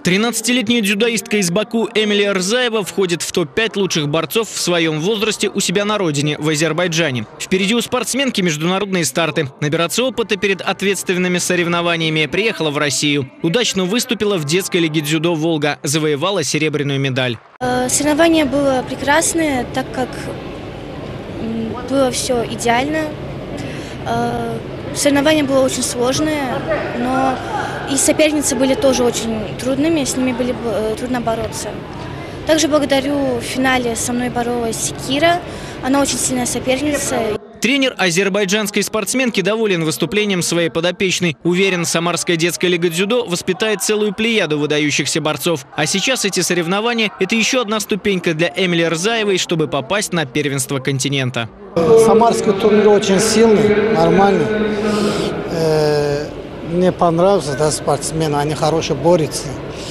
13-летняя дзюдоистка из Баку Эмилия Рзаева входит в топ-5 лучших борцов в своем возрасте у себя на родине, в Азербайджане. Впереди у спортсменки международные старты. Набираться опыта перед ответственными соревнованиями приехала в Россию. Удачно выступила в детской лиге дзюдо «Волга», завоевала серебряную медаль. Соревнование было прекрасное, так как было все идеально. Соревнование было очень сложное, но и соперницы были тоже очень трудными, с ними было трудно бороться. Также благодарю в финале со мной боролась Кира, она очень сильная соперница. Тренер азербайджанской спортсменки доволен выступлением своей подопечной. Уверен, Самарская детская лига дзюдо воспитает целую плеяду выдающихся борцов. А сейчас эти соревнования – это еще одна ступенька для Эмилии Рзаевой, чтобы попасть на первенство континента. Самарский турнир очень сильный, нормальный. Мне понравился, да, спортсмены, они хорошо борются.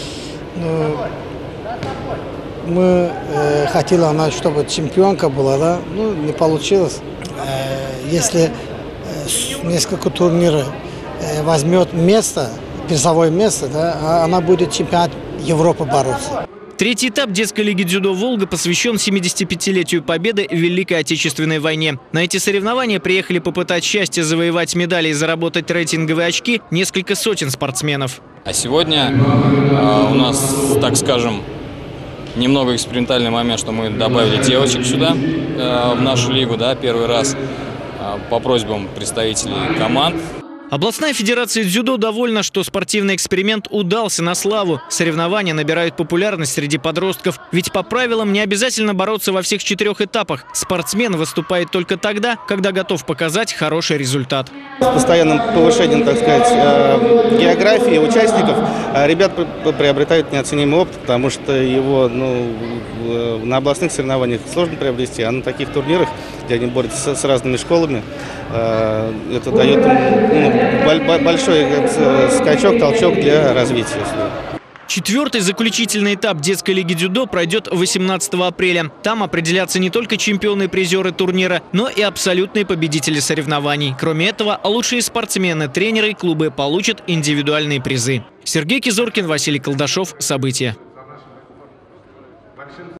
Мы хотели, чтобы чемпионка была, да, не получилось. Если несколько турниров возьмет место, призовое место, да, она будет чемпионат Европы бороться. Третий этап детской лиги дзюдо «Волга» посвящен 75-летию победы в Великой Отечественной войне. На эти соревнования приехали попытать счастье завоевать медали и заработать рейтинговые очки несколько сотен спортсменов. А сегодня у нас, так скажем, немного экспериментальный момент, что мы добавили девочек сюда, в нашу лигу, да, первый раз, по просьбам представителей команд. Областная федерация дзюдо довольна, что спортивный эксперимент удался на славу. Соревнования набирают популярность среди подростков. Ведь по правилам не обязательно бороться во всех 4 этапах. Спортсмен выступает только тогда, когда готов показать хороший результат. С постоянным повышением, так сказать, географии участников ребят приобретают неоценимый опыт, потому что его на областных соревнованиях сложно приобрести, а на таких турнирах, где они борются с разными школами, это дает им большой скачок, толчок для развития. 4-й заключительный этап детской лиги дзюдо пройдет 18 апреля. Там определятся не только чемпионы и призеры турнира, но и абсолютные победители соревнований. Кроме этого, лучшие спортсмены, тренеры и клубы получат индивидуальные призы. Сергей Кизоркин, Василий Колдашов. События.